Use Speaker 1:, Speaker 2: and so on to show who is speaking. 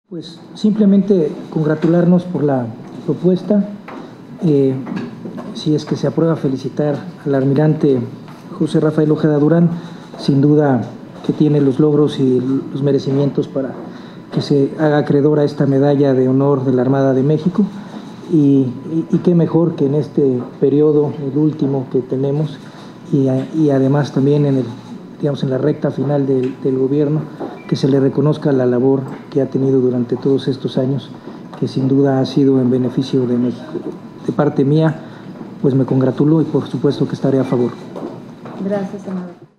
Speaker 1: Pues simplemente congratularnos por la propuesta. Si es que se aprueba, felicitar al almirante José Rafael Ojeda Durán, sin duda que tiene los logros y los merecimientos para que se haga acreedor a esta medalla de honor de la Armada de México. Y qué mejor que en este periodo, el último que tenemos, y además también en la recta final del gobierno, que se le reconozca la labor que ha tenido durante todos estos años, que sin duda ha sido en beneficio de México. De parte mía, pues me congratulo y por supuesto que estaré a favor.
Speaker 2: Gracias, senador.